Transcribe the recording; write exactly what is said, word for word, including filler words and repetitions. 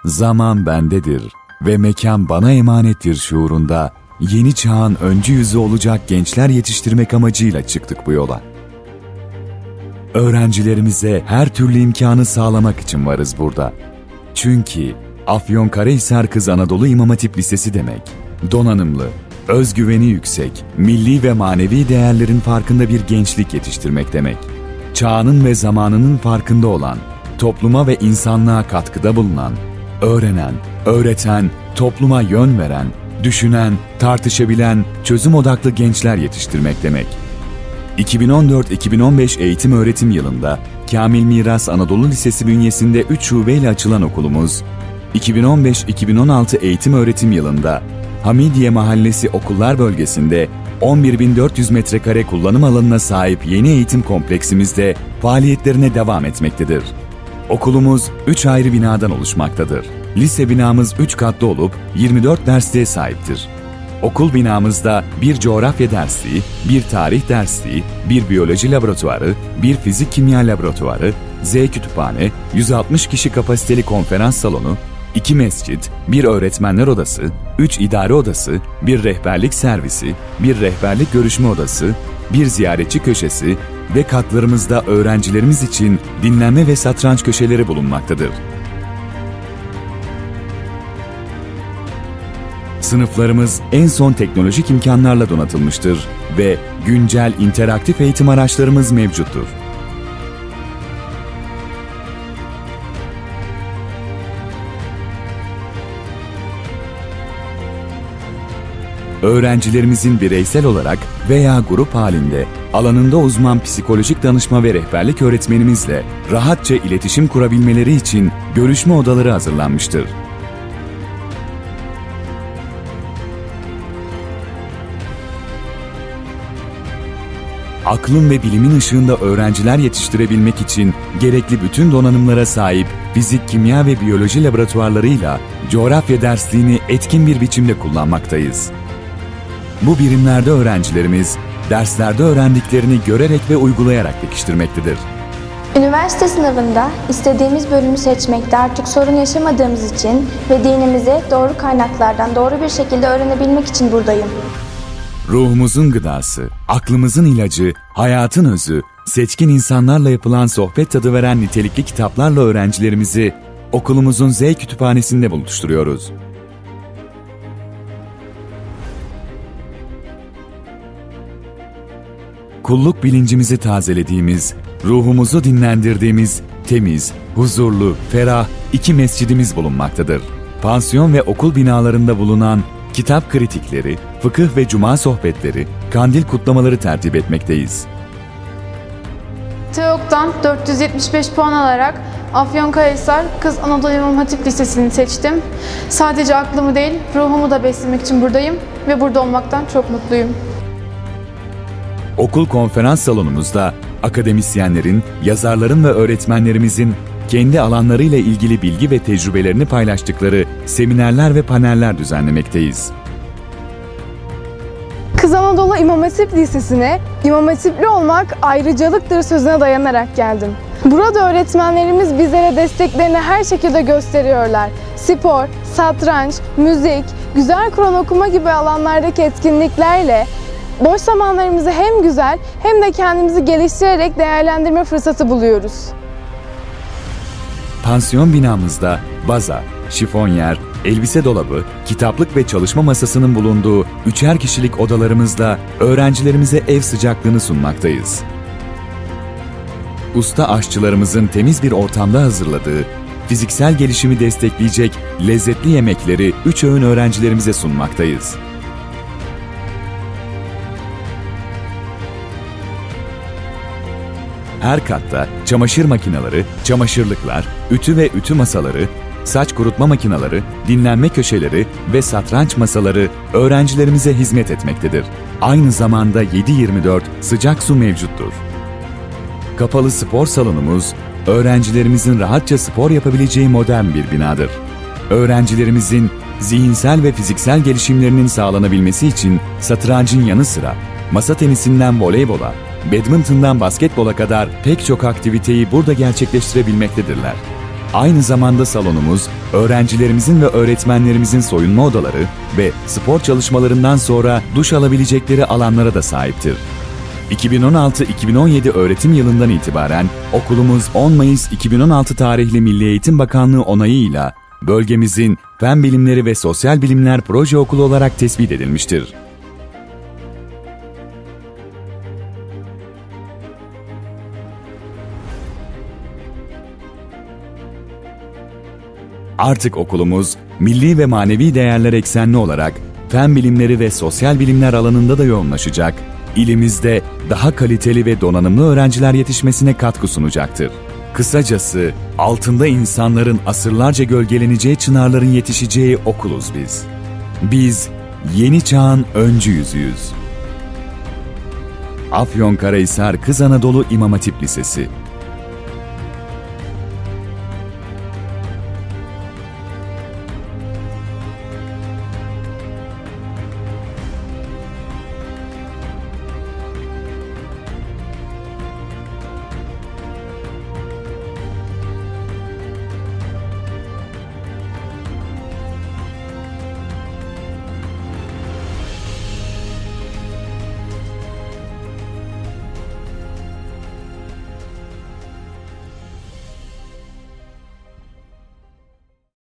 zaman bendedir ve mekan bana emanettir şuurunda yeni çağın öncü yüzü olacak gençler yetiştirmek amacıyla çıktık bu yola. Öğrencilerimize her türlü imkanı sağlamak için varız burada. Çünkü Afyonkarahisar Kız Anadolu İmam Hatip Lisesi demek, donanımlı, özgüveni yüksek, milli ve manevi değerlerin farkında bir gençlik yetiştirmek demek. Çağının ve zamanının farkında olan, topluma ve insanlığa katkıda bulunan, öğrenen, öğreten, topluma yön veren, düşünen, tartışabilen, çözüm odaklı gençler yetiştirmek demek. iki bin on dört iki bin on beş eğitim öğretim yılında Kamil Miras Anadolu Lisesi bünyesinde üç şubeyle açılan okulumuz, iki bin on beş iki bin on altı eğitim öğretim yılında Hamidiye Mahallesi Okullar Bölgesi'nde on bir bin dört yüz metrekare kullanım alanına sahip yeni eğitim kompleksimizde faaliyetlerine devam etmektedir. Okulumuz üç ayrı binadan oluşmaktadır. Lise binamız üç katlı olup yirmi dört dersliğe sahiptir. Okul binamızda bir coğrafya dersliği, bir tarih dersliği, bir biyoloji laboratuvarı, bir fizik kimya laboratuvarı, Z kütüphane, yüz altmış kişi kapasiteli konferans salonu, iki mescit, bir öğretmenler odası, üç idare odası, bir rehberlik servisi, bir rehberlik görüşme odası, bir ziyaretçi köşesi ve katlarımızda öğrencilerimiz için dinlenme ve satranç köşeleri bulunmaktadır. Sınıflarımız en son teknolojik imkanlarla donatılmıştır ve güncel interaktif eğitim araçlarımız mevcuttur. Öğrencilerimizin bireysel olarak veya grup halinde alanında uzman psikolojik danışma ve rehberlik öğretmenimizle rahatça iletişim kurabilmeleri için görüşme odaları hazırlanmıştır. Aklın ve bilimin ışığında öğrenciler yetiştirebilmek için gerekli bütün donanımlara sahip fizik, kimya ve biyoloji laboratuvarlarıyla coğrafya dersliğini etkin bir biçimde kullanmaktayız. Bu birimlerde öğrencilerimiz derslerde öğrendiklerini görerek ve uygulayarak pekiştirmektedir. Üniversite sınavında istediğimiz bölümü seçmekte artık sorun yaşamadığımız için ve dinimizi doğru kaynaklardan doğru bir şekilde öğrenebilmek için buradayım. Ruhumuzun gıdası, aklımızın ilacı, hayatın özü, seçkin insanlarla yapılan sohbet tadı veren nitelikli kitaplarla öğrencilerimizi okulumuzun Z kütüphanesinde buluşturuyoruz. Kulluk bilincimizi tazelediğimiz, ruhumuzu dinlendirdiğimiz temiz, huzurlu, ferah iki mescidimiz bulunmaktadır. Pansiyon ve okul binalarında bulunan kitap kritikleri, fıkıh ve cuma sohbetleri, kandil kutlamaları tertip etmekteyiz. TEOK'tan dört yüz yetmiş beş puan alarak Afyonkarahisar Kız Anadolu İmam Hatip Lisesi'ni seçtim. Sadece aklımı değil, ruhumu da beslemek için buradayım ve burada olmaktan çok mutluyum. Okul konferans salonumuzda akademisyenlerin, yazarların ve öğretmenlerimizin kendi alanlarıyla ilgili bilgi ve tecrübelerini paylaştıkları seminerler ve paneller düzenlemekteyiz. Kız Anadolu İmam Hatip Lisesi'ne İmam Hatipli olmak ayrıcalıktır sözüne dayanarak geldim. Burada öğretmenlerimiz bizlere desteklerini her şekilde gösteriyorlar. Spor, satranç, müzik, güzel Kur'an okuma gibi alanlardaki etkinliklerle boş zamanlarımızı hem güzel hem de kendimizi geliştirerek değerlendirme fırsatı buluyoruz. Pansiyon binamızda baza, şifonyer, elbise dolabı, kitaplık ve çalışma masasının bulunduğu üçer kişilik odalarımızda öğrencilerimize ev sıcaklığını sunmaktayız. Usta aşçılarımızın temiz bir ortamda hazırladığı, fiziksel gelişimi destekleyecek lezzetli yemekleri üç öğün öğrencilerimize sunmaktayız. Her katta çamaşır makineleri, çamaşırlıklar, ütü ve ütü masaları, saç kurutma makineleri, dinlenme köşeleri ve satranç masaları öğrencilerimize hizmet etmektedir. Aynı zamanda yedi yirmi dört sıcak su mevcuttur. Kapalı spor salonumuz, öğrencilerimizin rahatça spor yapabileceği modern bir binadır. Öğrencilerimizin zihinsel ve fiziksel gelişimlerinin sağlanabilmesi için satrancın yanı sıra masa tenisinden voleybola, badminton'dan basketbola kadar pek çok aktiviteyi burada gerçekleştirebilmektedirler. Aynı zamanda salonumuz, öğrencilerimizin ve öğretmenlerimizin soyunma odaları ve spor çalışmalarından sonra duş alabilecekleri alanlara da sahiptir. iki bin on altı iki bin on yedi öğretim yılından itibaren okulumuz on Mayıs iki bin on altı tarihli Milli Eğitim Bakanlığı onayıyla bölgemizin Fen Bilimleri ve Sosyal Bilimler Proje Okulu olarak tespit edilmiştir. Artık okulumuz milli ve manevi değerler eksenli olarak fen bilimleri ve sosyal bilimler alanında da yoğunlaşacak, ilimizde daha kaliteli ve donanımlı öğrenciler yetişmesine katkı sunacaktır. Kısacası altında insanların asırlarca gölgeleneceği çınarların yetişeceği okuluz biz. Biz yeni çağın öncü yüzüyüz. Afyonkarahisar Kız Anadolu İmam Hatip Lisesi